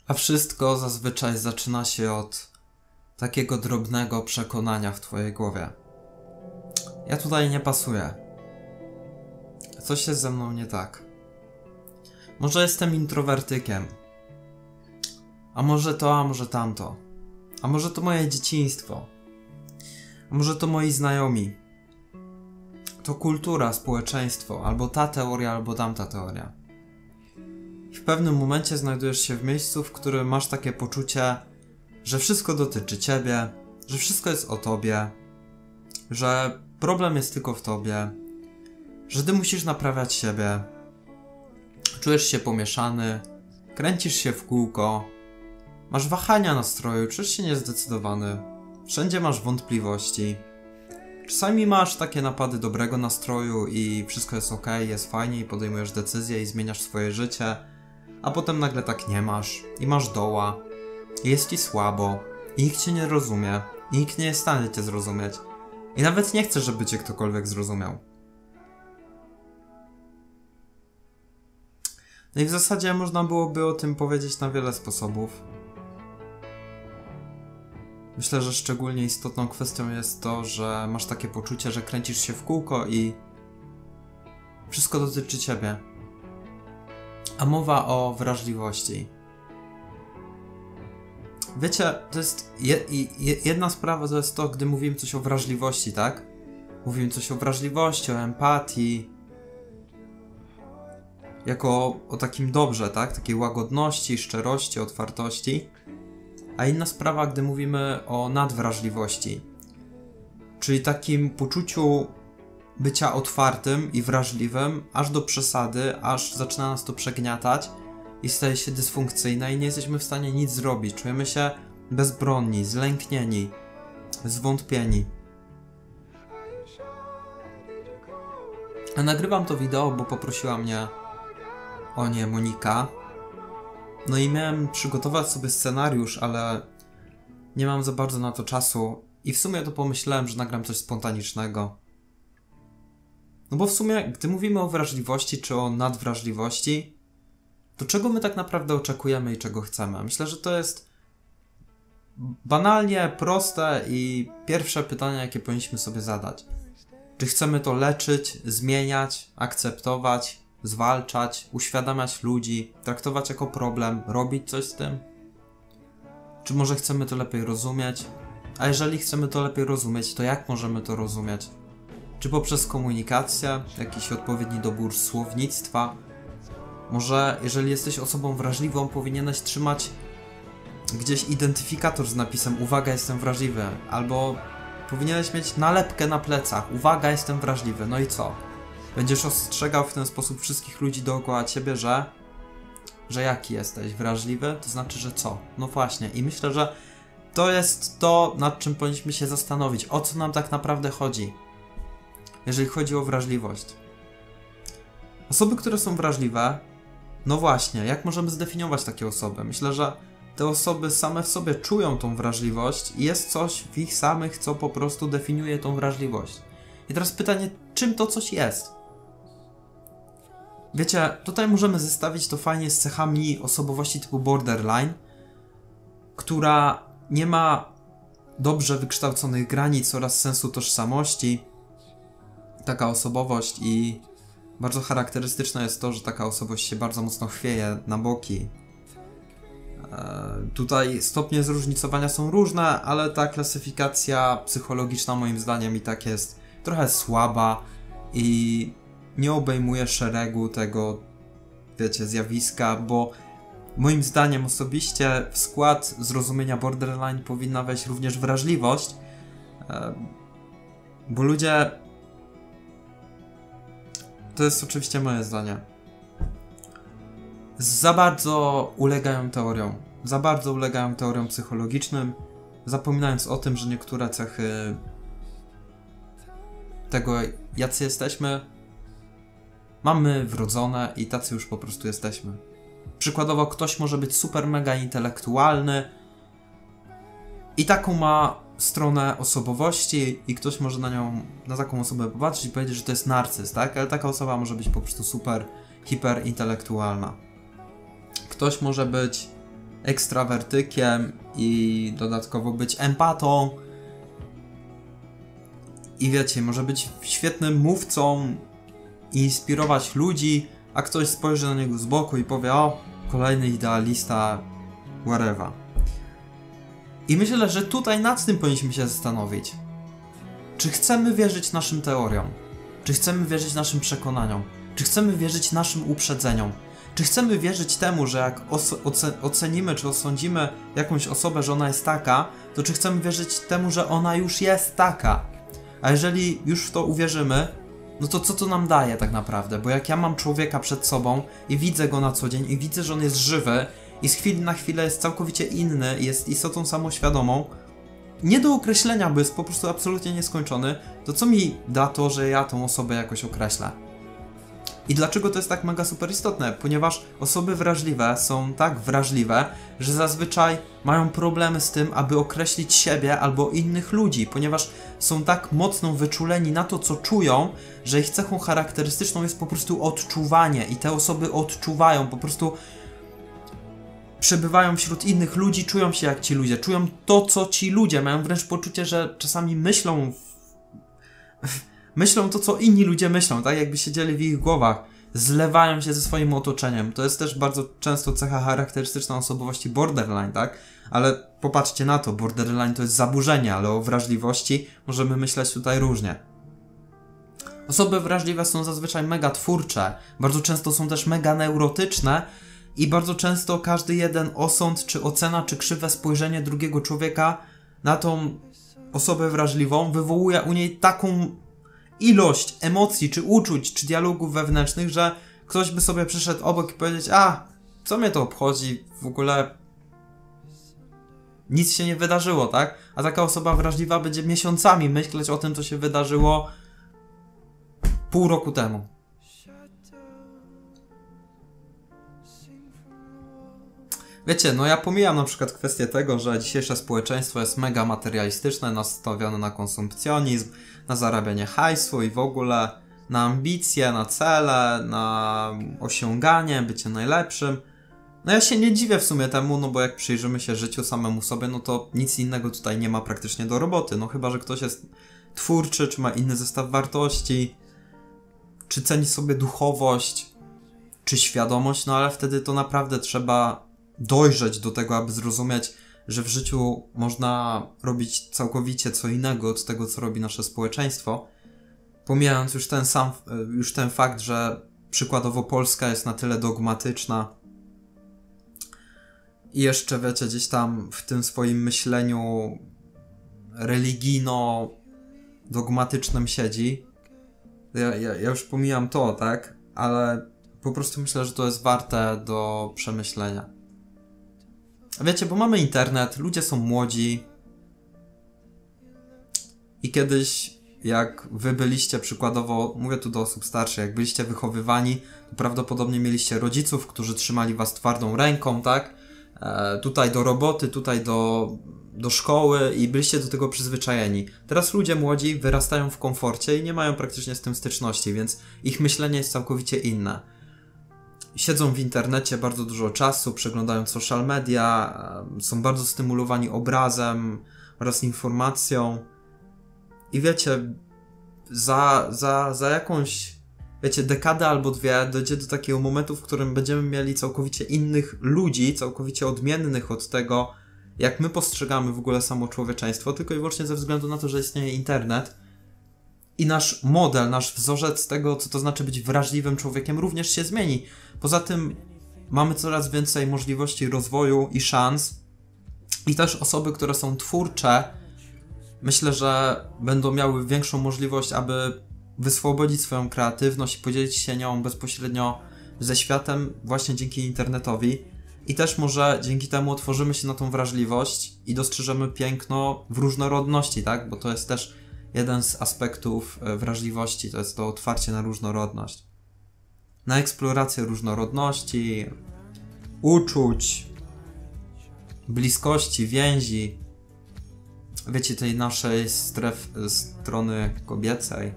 A wszystko zazwyczaj zaczyna się od takiego drobnego przekonania w twojej głowie. Ja tutaj nie pasuję. Coś jest ze mną nie tak. Może jestem introwertykiem. A może to, a może tamto. A może to moje dzieciństwo. A może to moi znajomi. To kultura, społeczeństwo. Albo ta teoria, albo tamta teoria. I w pewnym momencie znajdujesz się w miejscu, w którym masz takie poczucie, że wszystko dotyczy ciebie, że wszystko jest o tobie, że problem jest tylko w tobie, że ty musisz naprawiać siebie, czujesz się pomieszany, kręcisz się w kółko, masz wahania nastroju, czujesz się niezdecydowany, wszędzie masz wątpliwości. Czasami masz takie napady dobrego nastroju i wszystko jest ok, jest fajnie i podejmujesz decyzje i zmieniasz swoje życie, a potem nagle tak nie masz i masz doła, i jest ci słabo, i nikt cię nie rozumie, i nikt nie jest w stanie cię zrozumieć i nawet nie chcesz, żeby cię ktokolwiek zrozumiał. No i w zasadzie można byłoby o tym powiedzieć na wiele sposobów. Myślę, że szczególnie istotną kwestią jest to, że masz takie poczucie, że kręcisz się w kółko i wszystko dotyczy ciebie. A mowa o wrażliwości. Wiecie, to jest jedna sprawa, to jest to, gdy mówimy coś o wrażliwości, tak? Mówimy coś o wrażliwości, o empatii, jako o takim dobrze, tak? Takiej łagodności, szczerości, otwartości. A inna sprawa, gdy mówimy o nadwrażliwości, czyli takim poczuciu bycia otwartym i wrażliwym, aż do przesady, aż zaczyna nas to przegniatać i staje się dysfunkcyjne i nie jesteśmy w stanie nic zrobić. Czujemy się bezbronni, zlęknieni, zwątpieni. A nagrywam to wideo, bo poprosiła mnie o nie Monika. No i miałem przygotować sobie scenariusz, ale nie mam za bardzo na to czasu i w sumie to pomyślałem, że nagram coś spontanicznego. No bo w sumie, gdy mówimy o wrażliwości czy o nadwrażliwości, to czego my tak naprawdę oczekujemy i czego chcemy? Myślę, że to jest banalnie proste i pierwsze pytanie, jakie powinniśmy sobie zadać. Czy chcemy to leczyć, zmieniać, akceptować, zwalczać, uświadamiać ludzi, traktować jako problem, robić coś z tym? Czy może chcemy to lepiej rozumieć? A jeżeli chcemy to lepiej rozumieć, to jak możemy to rozumieć? Czy poprzez komunikację, jakiś odpowiedni dobór słownictwa? Może jeżeli jesteś osobą wrażliwą, powinieneś trzymać gdzieś identyfikator z napisem uwaga, jestem wrażliwy, albo powinieneś mieć nalepkę na plecach uwaga, jestem wrażliwy, no i co? Będziesz ostrzegał w ten sposób wszystkich ludzi dookoła ciebie, że jaki jesteś? Wrażliwy? To znaczy, że co? No właśnie. I myślę, że to jest to, nad czym powinniśmy się zastanowić. O co nam tak naprawdę chodzi, jeżeli chodzi o wrażliwość. Osoby, które są wrażliwe, no właśnie, jak możemy zdefiniować takie osoby? Myślę, że te osoby same w sobie czują tą wrażliwość i jest coś w ich samych, co po prostu definiuje tą wrażliwość. I teraz pytanie, czym to coś jest? Wiecie, tutaj możemy zestawić to fajnie z cechami osobowości typu borderline, która nie ma dobrze wykształconych granic oraz sensu tożsamości. Taka osobowość i bardzo charakterystyczne jest to, że taka osobowość się bardzo mocno chwieje na boki. Tutaj stopnie zróżnicowania są różne, ale ta klasyfikacja psychologiczna moim zdaniem i tak jest trochę słaba i nie obejmuje szeregu tego, wiecie, zjawiska, bo moim zdaniem osobiście w skład zrozumienia borderline powinna wejść również wrażliwość, bo ludzie, to jest oczywiście moje zdanie, za bardzo ulegają teoriom psychologicznym, zapominając o tym, że niektóre cechy tego, jacy jesteśmy, mamy wrodzone i tacy już po prostu jesteśmy. Przykładowo ktoś może być super mega intelektualny i taką ma stronę osobowości i ktoś może na taką osobę popatrzeć i powiedzieć, że to jest narcyz, tak? Ale taka osoba może być po prostu super, hiperintelektualna. Ktoś może być ekstrawertykiem i dodatkowo być empatą. I wiecie, może być świetnym mówcą, inspirować ludzi, a ktoś spojrzy na niego z boku i powie: o, kolejny idealista, whatever. I myślę, że tutaj nad tym powinniśmy się zastanowić. Czy chcemy wierzyć naszym teoriom? Czy chcemy wierzyć naszym przekonaniom? Czy chcemy wierzyć naszym uprzedzeniom? Czy chcemy wierzyć temu, że jak ocenimy czy osądzimy jakąś osobę, że ona jest taka, to czy chcemy wierzyć temu, że ona już jest taka? A jeżeli już w to uwierzymy, no to co to nam daje tak naprawdę? Bo jak ja mam człowieka przed sobą i widzę go na co dzień i widzę, że on jest żywy i z chwili na chwilę jest całkowicie inny, jest istotą samoświadomą, nie do określenia, bo jest po prostu absolutnie nieskończony, to co mi da to, że ja tą osobę jakoś określę? I dlaczego to jest tak mega super istotne? Ponieważ osoby wrażliwe są tak wrażliwe, że zazwyczaj mają problemy z tym, aby określić siebie albo innych ludzi, ponieważ są tak mocno wyczuleni na to, co czują, że ich cechą charakterystyczną jest po prostu odczuwanie i te osoby odczuwają, po prostu przebywają wśród innych ludzi, czują się jak ci ludzie, czują to, co ci ludzie, mają wręcz poczucie, że czasami myślą to, co inni ludzie myślą, tak jakby siedzieli w ich głowach, zlewają się ze swoim otoczeniem. To jest też bardzo często cecha charakterystyczna osobowości borderline, tak? Ale popatrzcie na to, borderline to jest zaburzenie, ale o wrażliwości możemy myśleć tutaj różnie. Osoby wrażliwe są zazwyczaj mega twórcze, bardzo często są też mega neurotyczne i bardzo często każdy jeden osąd, czy ocena, czy krzywe spojrzenie drugiego człowieka na tą osobę wrażliwą wywołuje u niej taką ilość emocji, czy uczuć, czy dialogów wewnętrznych, że ktoś by sobie przyszedł obok i powiedzieć: a, co mnie to obchodzi, w ogóle nic się nie wydarzyło, tak? A taka osoba wrażliwa będzie miesiącami myśleć o tym, co się wydarzyło pół roku temu. Wiecie, no ja pomijam na przykład kwestię tego, że dzisiejsze społeczeństwo jest mega materialistyczne, nastawione na konsumpcjonizm, na zarabianie hajsu i w ogóle na ambicje, na cele, na osiąganie, bycie najlepszym. No ja się nie dziwię w sumie temu, no bo jak przyjrzymy się życiu samemu sobie, no to nic innego tutaj nie ma praktycznie do roboty. No chyba że ktoś jest twórczy, czy ma inny zestaw wartości, czy ceni sobie duchowość, czy świadomość, no ale wtedy to naprawdę trzeba dojrzeć do tego, aby zrozumieć, że w życiu można robić całkowicie co innego od tego, co robi nasze społeczeństwo. Pomijając już ten fakt, że przykładowo Polska jest na tyle dogmatyczna i jeszcze, wiecie, gdzieś tam w tym swoim myśleniu religijno-dogmatycznym siedzi. Ja już pomijam to, tak? Ale po prostu myślę, że to jest warte do przemyślenia. Wiecie, bo mamy internet, ludzie są młodzi i kiedyś, jak wy byliście przykładowo, mówię tu do osób starszych, jak byliście wychowywani, to prawdopodobnie mieliście rodziców, którzy trzymali was twardą ręką, tak? Tutaj do roboty, tutaj do szkoły i byliście do tego przyzwyczajeni. Teraz ludzie młodzi wyrastają w komforcie i nie mają praktycznie z tym styczności, więc ich myślenie jest całkowicie inne. Siedzą w internecie bardzo dużo czasu, przeglądają social media, są bardzo stymulowani obrazem oraz informacją. I wiecie, za jakąś, wiecie, dekadę albo dwie dojdzie do takiego momentu, w którym będziemy mieli całkowicie innych ludzi, całkowicie odmiennych od tego, jak my postrzegamy w ogóle samo człowieczeństwo, tylko i wyłącznie ze względu na to, że istnieje internet. I nasz model, nasz wzorzec tego, co to znaczy być wrażliwym człowiekiem, również się zmieni. Poza tym mamy coraz więcej możliwości rozwoju i szans. I też osoby, które są twórcze, myślę, że będą miały większą możliwość, aby wyswobodzić swoją kreatywność i podzielić się nią bezpośrednio ze światem właśnie dzięki internetowi. I też może dzięki temu otworzymy się na tą wrażliwość i dostrzeżemy piękno w różnorodności, tak? Bo to jest też jeden z aspektów wrażliwości, to jest to otwarcie na różnorodność. Na eksplorację różnorodności, uczuć, bliskości, więzi. Wiecie, tej naszej strony kobiecej.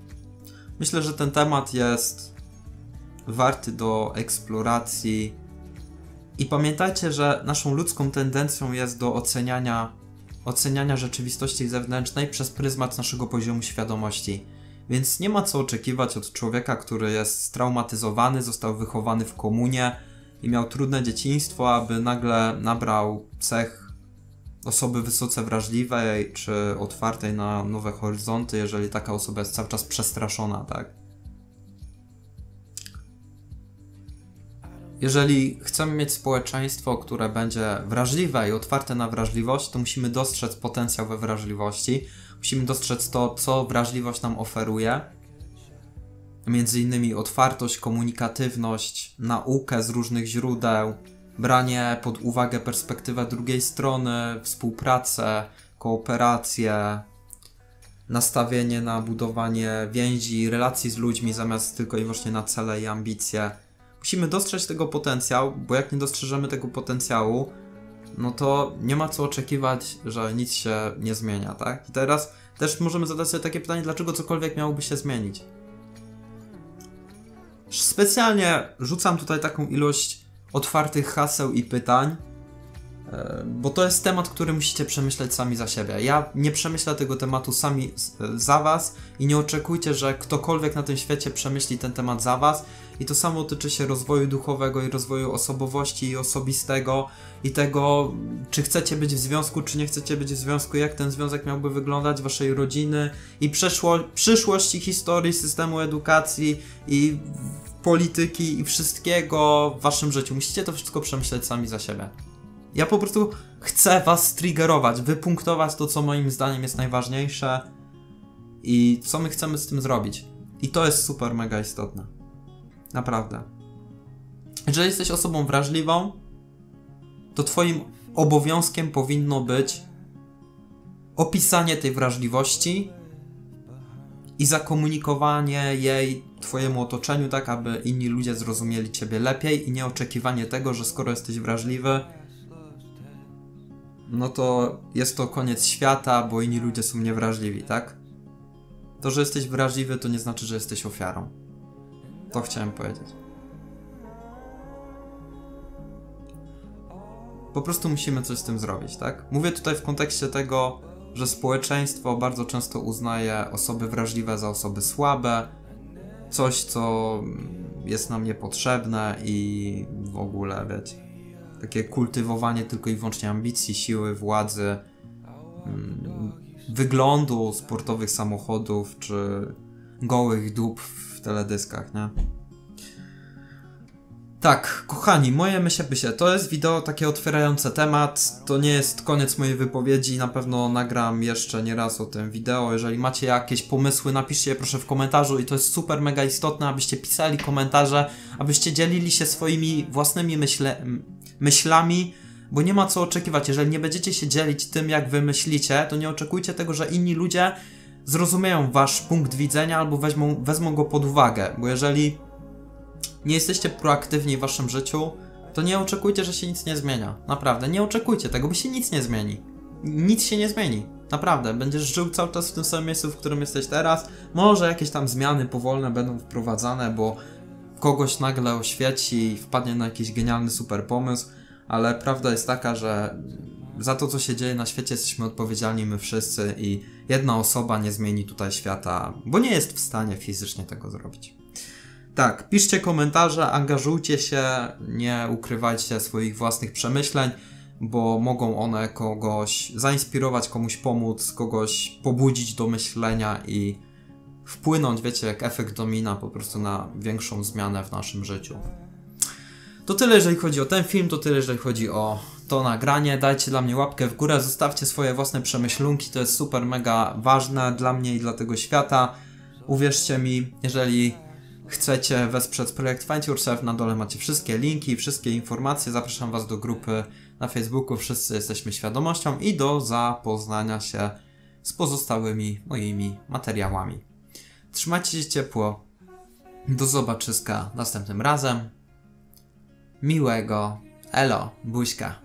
Myślę, że ten temat jest warty do eksploracji I pamiętajcie, że naszą ludzką tendencją jest do oceniania rzeczywistości zewnętrznej przez pryzmat naszego poziomu świadomości. Więc nie ma co oczekiwać od człowieka, który jest straumatyzowany, został wychowany w komunie i miał trudne dzieciństwo, aby nagle nabrał cech osoby wysoce wrażliwej czy otwartej na nowe horyzonty, jeżeli taka osoba jest cały czas przestraszona, tak? Jeżeli chcemy mieć społeczeństwo, które będzie wrażliwe i otwarte na wrażliwość, to musimy dostrzec potencjał we wrażliwości. Musimy dostrzec to, co wrażliwość nam oferuje. Między innymi otwartość, komunikatywność, naukę z różnych źródeł, branie pod uwagę perspektywę drugiej strony, współpracę, kooperację, nastawienie na budowanie więzi, relacji z ludźmi zamiast tylko i wyłącznie na cele i ambicje. Musimy dostrzec tego potencjału, bo jak nie dostrzeżemy tego potencjału, no to nie ma co oczekiwać, że nic się nie zmienia, tak? I teraz też możemy zadać sobie takie pytanie, dlaczego cokolwiek miałoby się zmienić? Specjalnie rzucam tutaj taką ilość otwartych haseł i pytań, bo to jest temat, który musicie przemyśleć sami za siebie. Ja nie przemyślę tego tematu sami za was i nie oczekujcie, że ktokolwiek na tym świecie przemyśli ten temat za was. I to samo tyczy się rozwoju duchowego i rozwoju osobowości i osobistego i tego, czy chcecie być w związku, czy nie chcecie być w związku, jak ten związek miałby wyglądać, waszej rodziny i przyszłości, historii, systemu edukacji i polityki i wszystkiego w waszym życiu. Musicie to wszystko przemyśleć sami za siebie. Ja po prostu chcę was triggerować, wypunktować to, co moim zdaniem jest najważniejsze i co my chcemy z tym zrobić. I to jest super mega istotne. Naprawdę. Jeżeli jesteś osobą wrażliwą, to twoim obowiązkiem powinno być opisanie tej wrażliwości i zakomunikowanie jej twojemu otoczeniu tak, aby inni ludzie zrozumieli ciebie lepiej i nie oczekiwanie tego, że skoro jesteś wrażliwy, no to jest to koniec świata, bo inni ludzie są niewrażliwi, tak? To, że jesteś wrażliwy, to nie znaczy, że jesteś ofiarą. To chciałem powiedzieć. Po prostu musimy coś z tym zrobić, tak? Mówię tutaj w kontekście tego, że społeczeństwo bardzo często uznaje osoby wrażliwe za osoby słabe, coś, co jest nam niepotrzebne i w ogóle, wiecie, takie kultywowanie tylko i wyłącznie ambicji, siły, władzy, wyglądu sportowych samochodów czy gołych dup w teledyskach, nie? Tak, kochani, moje myślę, to jest wideo takie otwierające temat, to nie jest koniec mojej wypowiedzi, na pewno nagram jeszcze nie raz o tym wideo. Jeżeli macie jakieś pomysły, napiszcie je proszę w komentarzu i to jest super mega istotne, abyście pisali komentarze, abyście dzielili się swoimi własnymi myślami, bo nie ma co oczekiwać. Jeżeli nie będziecie się dzielić tym, jak wy myślicie, to nie oczekujcie tego, że inni ludzie zrozumieją wasz punkt widzenia albo wezmą go pod uwagę, bo jeżeli nie jesteście proaktywni w waszym życiu, to nie oczekujcie, że się nic nie zmienia. Naprawdę, nie oczekujcie tego, bo się nic nie zmieni. Nic się nie zmieni. Naprawdę, będziesz żył cały czas w tym samym miejscu, w którym jesteś teraz. Może jakieś tam zmiany powolne będą wprowadzane, bo kogoś nagle oświeci i wpadnie na jakiś genialny super pomysł, ale prawda jest taka, że za to, co się dzieje na świecie, jesteśmy odpowiedzialni my wszyscy i jedna osoba nie zmieni tutaj świata, bo nie jest w stanie fizycznie tego zrobić. Tak, piszcie komentarze, angażujcie się, nie ukrywajcie swoich własnych przemyśleń, bo mogą one kogoś zainspirować, komuś pomóc, kogoś pobudzić do myślenia i wpłynąć, wiecie, jak efekt domina po prostu na większą zmianę w naszym życiu. To tyle, jeżeli chodzi o ten film, to tyle, jeżeli chodzi o to nagranie. Dajcie dla mnie łapkę w górę, zostawcie swoje własne przemyślunki, to jest super mega ważne dla mnie i dla tego świata. Uwierzcie mi, jeżeli chcecie wesprzeć projekt Find Yourself, na dole macie wszystkie linki, wszystkie informacje. Zapraszam was do grupy na Facebooku Wszyscy Jesteśmy Świadomością i do zapoznania się z pozostałymi moimi materiałami. Trzymajcie się ciepło. Do zobaczyska następnym razem. Miłego. Elo. Buźka.